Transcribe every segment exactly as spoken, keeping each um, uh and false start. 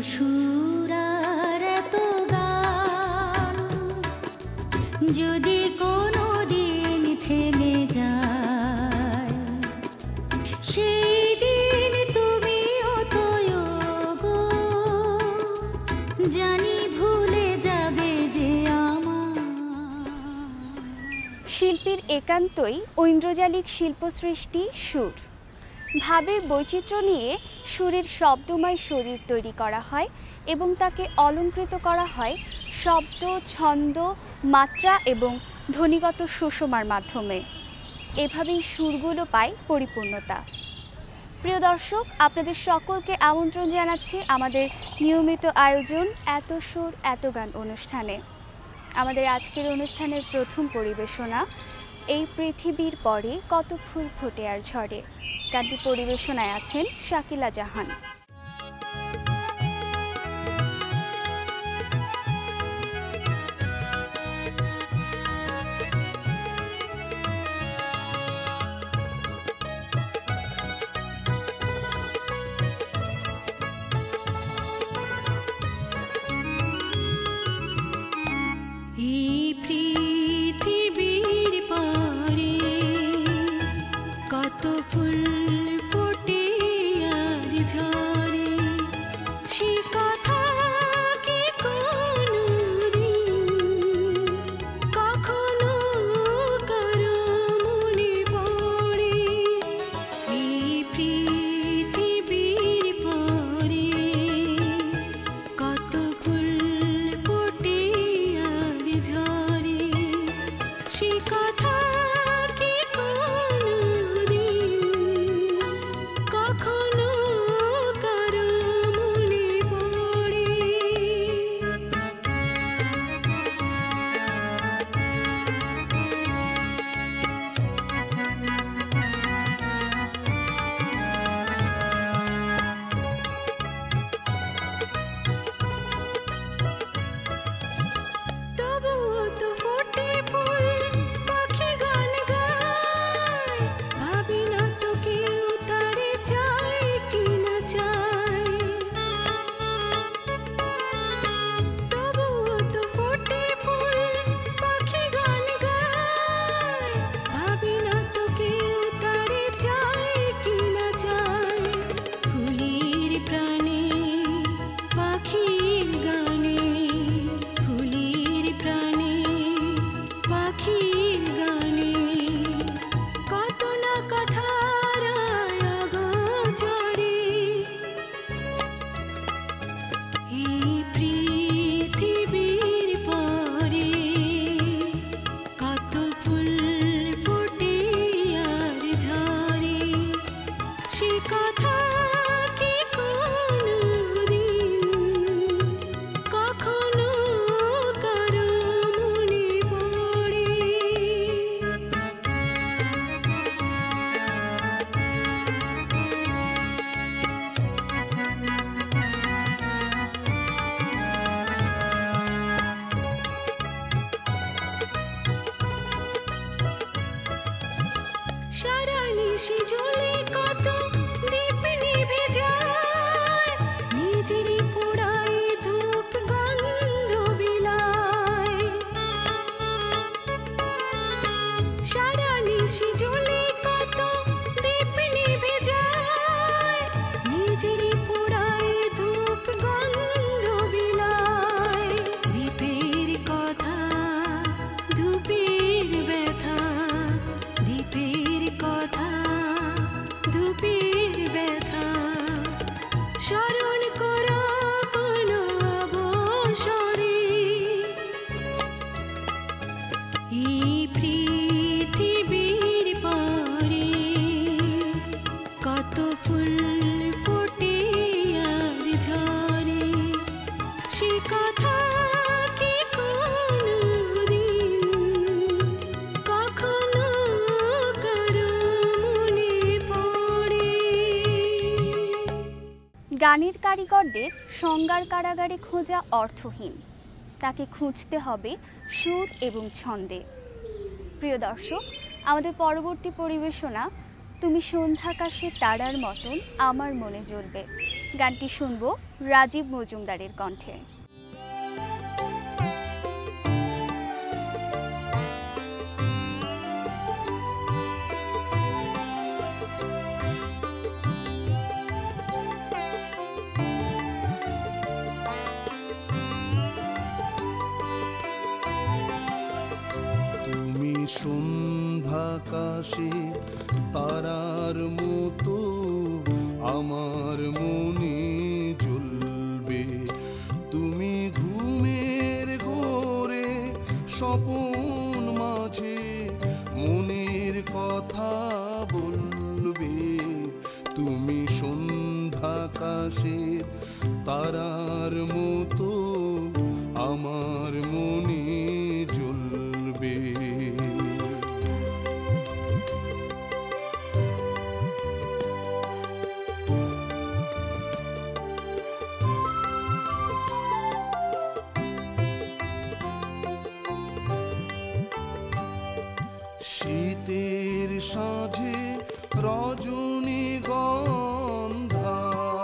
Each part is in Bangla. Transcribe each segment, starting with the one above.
সুর আর এত গান যদি কোনো দিন থেমে যায়, সেই দিন তুমিও তো গো জানি ভুলে যাবে যে আমার। শিল্পীর একান্তই ঐন্দ্রজালিক শিল্পসৃষ্টি সুর। ভাবের বৈচিত্র্য নিয়ে সুরের শব্দময় শরীর তৈরি করা হয় এবং তাকে অলঙ্কৃত করা হয় শব্দ, ছন্দ, মাত্রা এবং ধ্বনিগত সুষমার মাধ্যমে। এভাবেই সুরগুলো পায় পরিপূর্ণতা। প্রিয় দর্শক, আপনাদের সকলকে আমন্ত্রণ জানাচ্ছি আমাদের নিয়মিত আয়োজন এত সুর এত গান অনুষ্ঠানে। আমাদের আজকের অনুষ্ঠানের প্রথম পরিবেশনা এই পৃথিবীর পরে কত ফুল ফোটে আর ঝরে। গানটি পরিবেশনায় আছেন শাকিলা জাহান। গানের কারিগরদের সংজ্ঞার কারাগারে খোঁজা অর্থহীন, তাকে খুঁজতে হবে সুর এবং ছন্দে। প্রিয় দর্শক, আমাদের পরবর্তী পরিবেশনা তুমি সন্ধ্যাকাশে তারার মতন আমার মনে জ্বলবে। গানটি শুনব রাজীব মজুমদারের কণ্ঠে। তুমি সন্ধ্যাকাশে তারার মতো আমার মনে জ্বলবে, তুমি ঘুমের ঘোরে স্বপন মাঝে মনের কথা বলবে, তুমি সন্ধ্যাকাশের তারার মতো আমার মনে জ্বলবে। শীতের সাঁঝে রজনীগন্ধা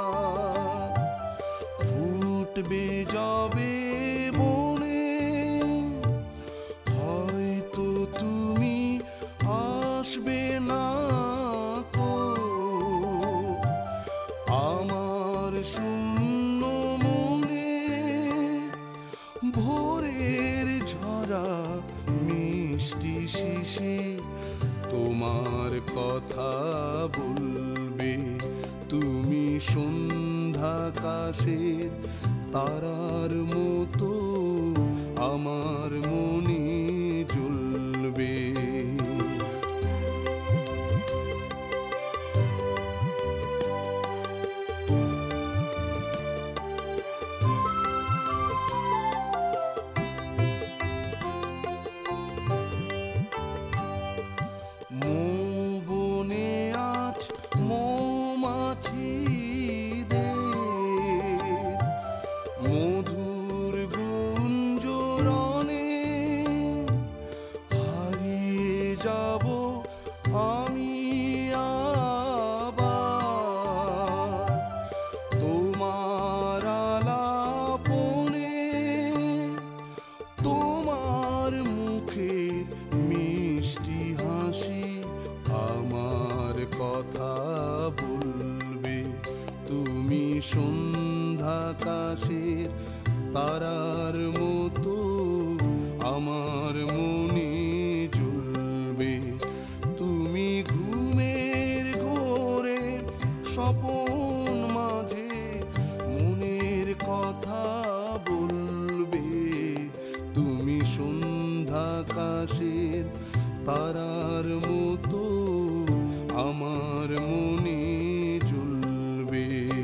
ফুটবে যাবে বনে, হয়তো তুমি আসবে না কো আমার শূন্য মনে, ভোরের ঝরা মিষ্টি শিশি তোমার কথা বলবে, তুমি সন্ধ্যাকাশের তারার মতো আমার মনে জ্বলবে। মৌবনে আজ মৌমাছিদের মধুর গুঞ্জরণে হারিয়ে যাব আমি আবার তোমার আলাপনে, তোমার মুখের মিষ্টি হাসি আমার কথা বলবে, তুমি সন্ধ্যাকাশের তারার মতো আমার মনে জ্বলবে, তুমি ঘুমের ঘোরে স্বপন মাঝে মনের কথা বলবে, তুমি সন্ধ্যাকাশের তারার মতো আমার মনে জ্বলবে।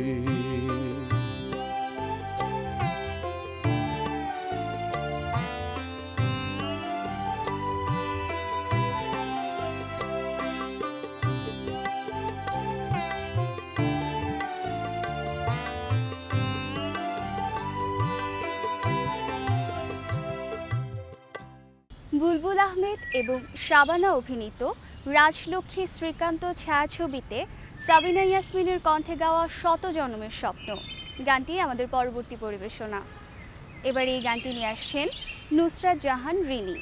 বুলবুল আহমেদ এবং শাবানা অভিনীত রাজলক্ষ্মী শ্রীকান্ত ছায়াছবিতে সাবিনা ইয়াসমিনের কণ্ঠে গাওয়া শত জন্মের স্বপ্ন গানটি আমাদের পরবর্তী পরিবেশনা। এবার এই গানটি নিয়ে আসছেন নুসরাত জাহান রিনি।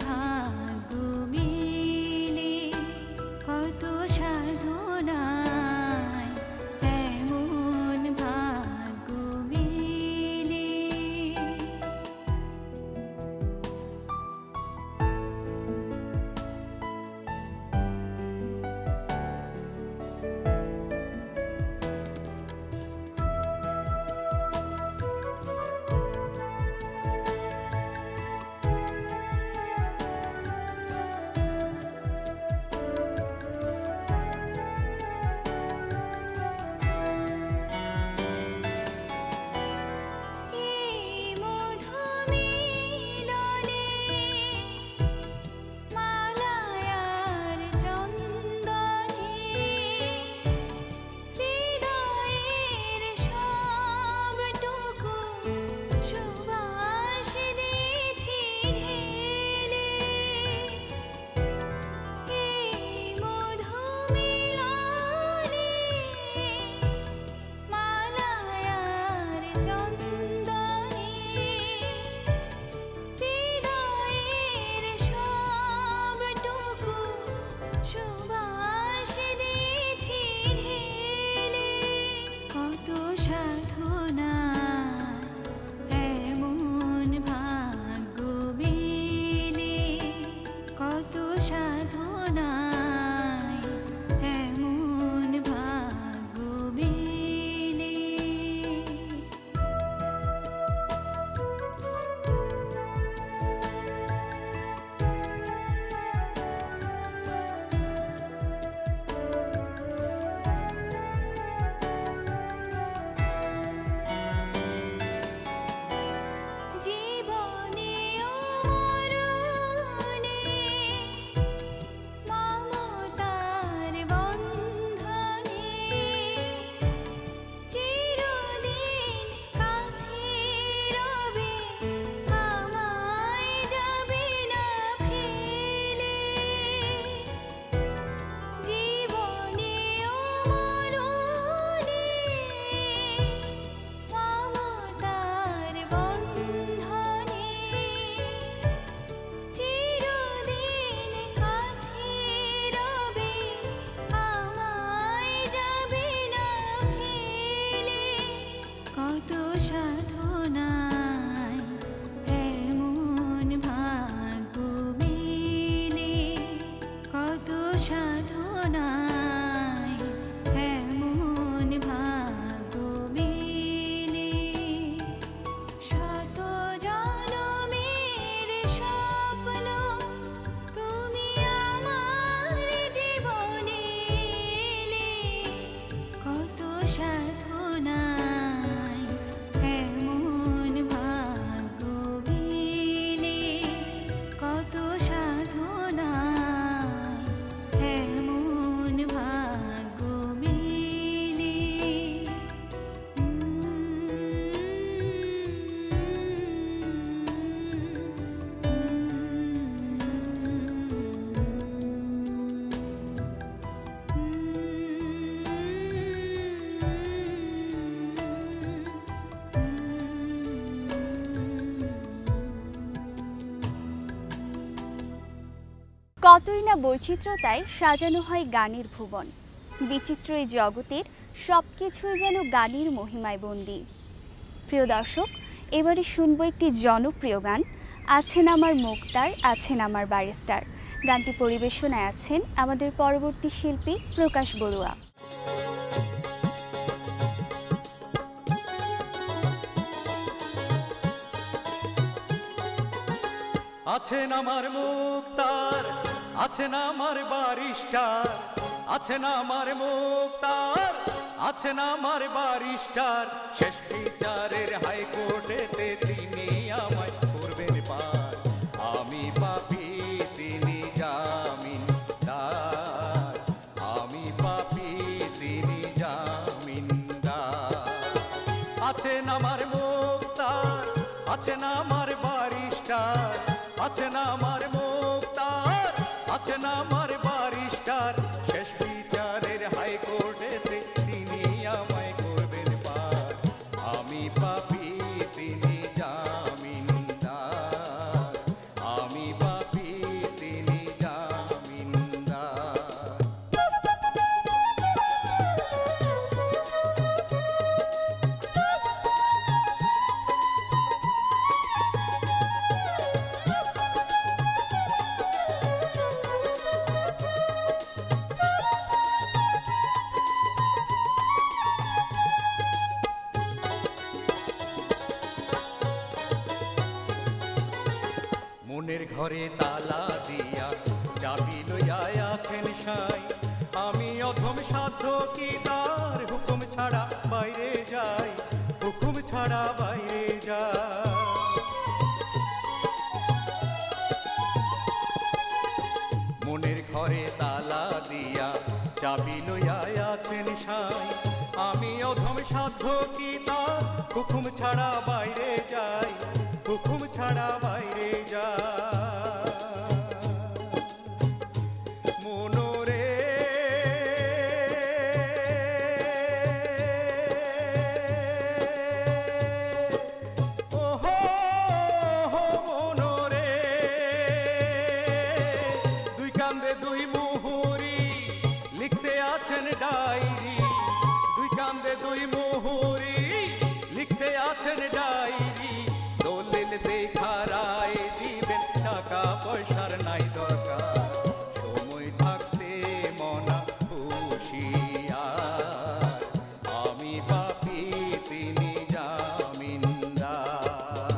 সাধনা কতই না বৈচিত্র্যতায় সাজানো হয় গানের ভুবন। বিচিত্র এই জগতের সব কিছুই যেন গানের মহিমায় বন্দী। প্রিয় দর্শক, এবারে শুনবো একটি জনপ্রিয় গান, আছেন আমার মুক্তার, আছেন আমার ব্যারিস্টার। গানটি পরিবেশনায় আছেন আমাদের পরবর্তী শিল্পী প্রকাশ বড়ুয়া। আছেন আমার মুক্তার, আছেন আমার ব্যারিস্টার, আছেন আমার মুক্তার, আছেন আমার ব্যারিস্টার। শেষ বিচারের হাইকোর্টেতে তিনি আমায় করবেন পার। আমি পাপী, তিনি জামিনদার। আমি পাপী, তিনি জামিনদার। আছেন আমার মুক্তার, আছেন আমার ব্যারিস্টার, আছেন আমার মুক্তার, আছেন আমার ব্যারিস্টার। শেষ বিচারের হাইকোর্টেতে তিনি আমায় করবেন পার। আমি পাপী, তিনি জামিনদার। আমি পাপী, তিনি জামিনদার। মনের ঘরে তালা দিয়া চাবি লইয়া আছেন সাই। আমি অধম সাধ্য কি তার হুকুম ছাড়া বাইরে যাই, হুকুম ছাড়া বাইরে যাই। মনের ঘরে তালা দিয়া চাবি লইয়া আছেন সাই। আমি অধম সাধ্য কি তার হুকুম ছাড়া বাইরে যাই, হুকুম ছাড়া বাইরে যাই। মনোরে ওহো মনোরে, দুই কান্দে দুই মুহুরি লিখতে আছেন ডায়েরি। দুই কান্দে দুই মুহুরি লিখতে আছেন ডায়েরি। দলিল দেখা রায় দিবেন, টাকা পয়সার নাই দরকার। সময় থাকতে মনা হুঁশিয়ার। আমি পাপী, তিনি জামিনদার।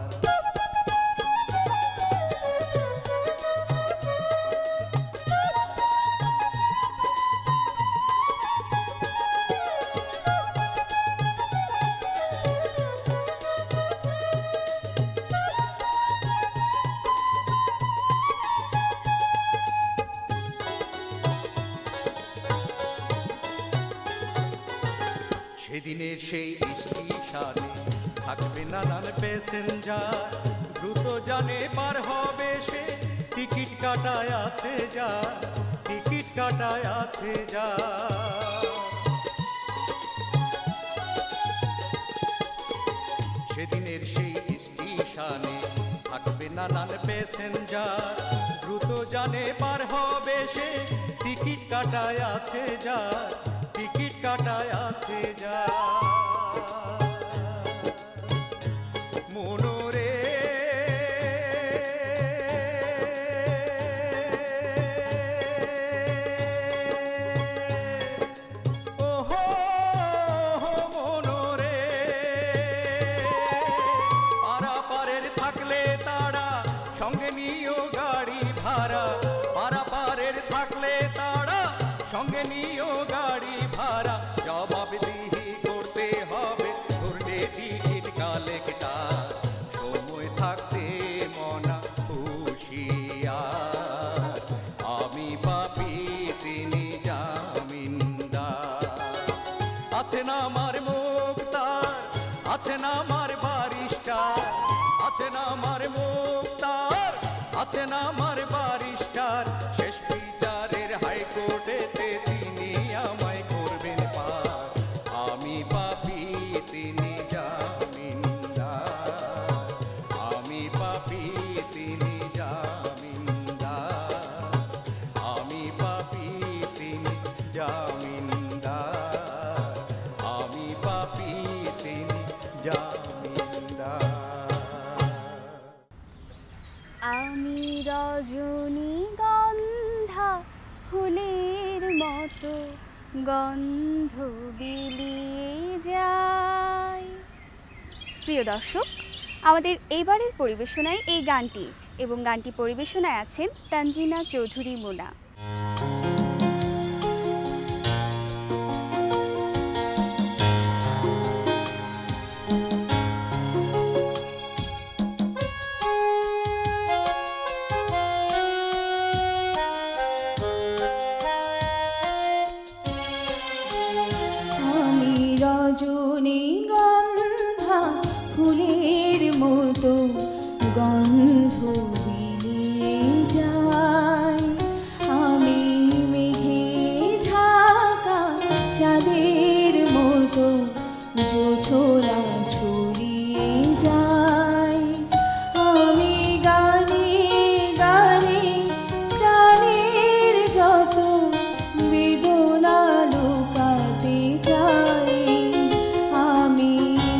সেদিনের সেই স্টেশনে থাকবে নানান প্যাসেঞ্জার। দ্রুত জানে পার হবে সে, টিকিট কাটায় আছে যা, টিকিট কাটায় আছে যা। সেদিনের সেই স্টেশনে থাকবে নানান প্যাসেঞ্জার। দ্রুত জানে পার হবে সে, টিকিট কাটায় আছে যা, টিকিট কাটায় আছে যা। মনোরে ওহো মনোরে, পারাপারের থাকলে তারা সঙ্গে নিও গাড়ি ভাড়া। পারাপারের থাকলে তারা সঙ্গে নিও গাড়ি ভাড়া। জবাবদিহি করতে হবে, ধরলে টিকিট কালেক্টর। সময় থাকতে মনা হুঁশিয়ার। আমি পাপী, তিনি জামিনদার। আছেন আমার মুক্তার, আছেন আমার ব্যারিস্টার, আছেন আমার মুক্তার, আছেন আমার ব্যারিস্টার। শেষ বিচারের হাইকোর্টেতে তিনি আমায় করবেন পার। আমি পাপী, তিনি জামিনদার। আমি পাপী, তিনি জামিনদার। রজনীগন্ধা ফুলের মতো গন্ধ বিলিয়ে যায়। প্রিয় দর্শক, আমাদের এবারের পরিবেশনায় এই গানটি এবং গানটি পরিবেশনায় আছেন তানজিনা চৌধুরী মুনা। আমি রজনীগন্ধা ফুলের মতো গন্ধ বিলিয়ে যাই, আমি মেঘে ঢাকা চাঁদের মতো জোছনা ছড়িয়ে যাই, আমি গানে গানে প্রাণের যত বেদনা লুকাতে চাই, আমি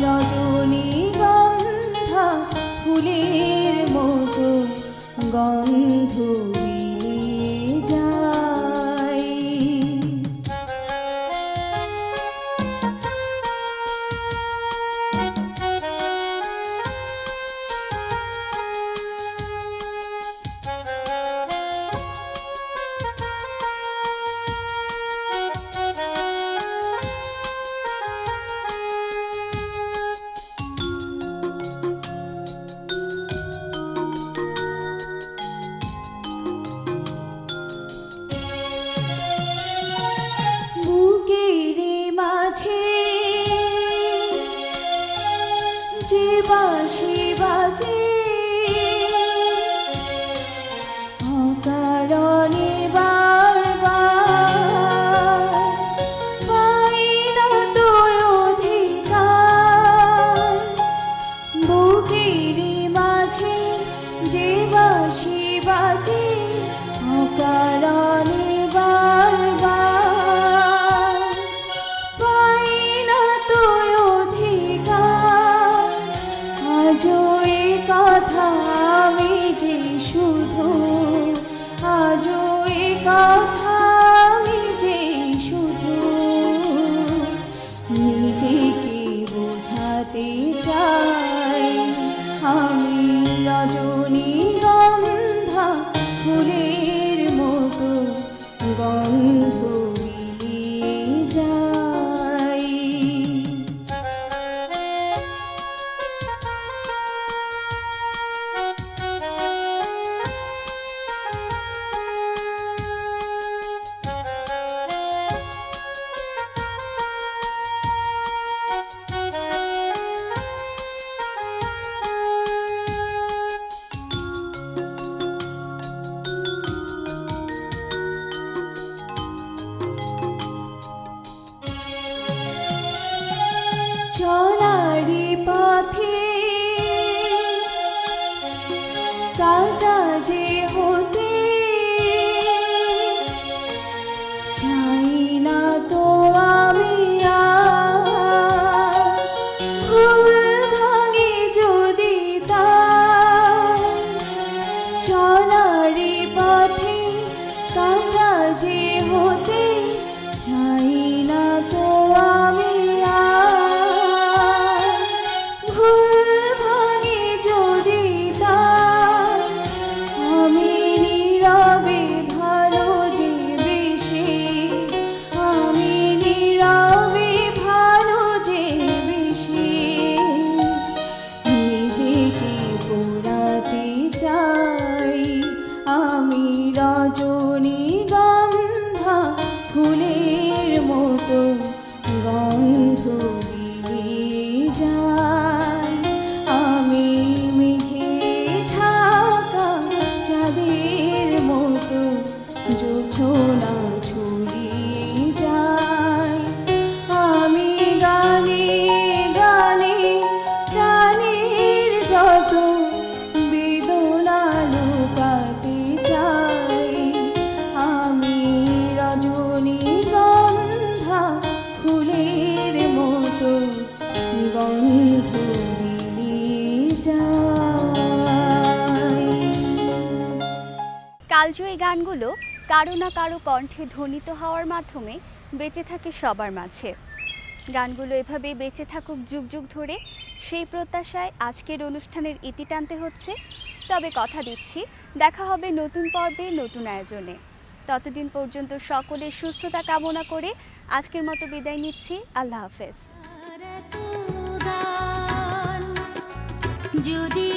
রজনীগন্ধা ফুলের মতো গন্ধ বিলিয়ে যাই। বুকের মাঝে যে বাঁশি বাজে, অকারণে বারবার পাই না তো অধিকার, বুকের মাঝে যে বাঁশি বাজে, অকারণে বারবার পাই না তো অধিকার, আজও এ কথা আমি যে শুধু, আজও এ কথা আমি যে শুধু নিজেকে বোঝাতে চাই, আমি রজনীগন্ধা ফুলের মতো গন্ধ বিলিয়ে যাই। চলারি পথে কাটা যে হতে চাই না তো আমি আর, ভুল ভাঙে যদি তার, চলারি পথে কাটা যে হতে চাই না তো আমি আর, ভুল ভাঙে যদি তার, আমি নীরবে ভালো যে বেশি, আমি নীরবে ভালো যে বেশি নিজেকে পোড়াতে চাই, আমি রজনীগন্ধা ফুলের মতো গন্ধ বিলিয়ে যাই, আমি মেঘে ঢাকা চাঁদের মতো জোছনা ছড়িয়ে যাই, আমি গানে গানে প্রাণের যত বেদনা লুকাতে চাই, আমি রজনীগন্ধা ফুলের মতো গন্ধ বিলিয়ে যাই। কাল কালজয়ী গানগুলো কারো না কারো কণ্ঠে ধ্বনিত হওয়ার মাধ্যমে বেঁচে থাকে সবার মাঝে। গানগুলো এভাবে বেঁচে থাকুক যুগ যুগ ধরে, সেই প্রত্যাশায় আজকের অনুষ্ঠানের ইতি টানতে হচ্ছে। তবে কথা দিচ্ছি, দেখা হবে নতুন পর্বে, নতুন আয়োজনে। ততদিন পর্যন্ত সকলের সুস্থতা কামনা করে আজকের মতো বিদায় নিচ্ছি। আল্লাহ হাফেজ। যদি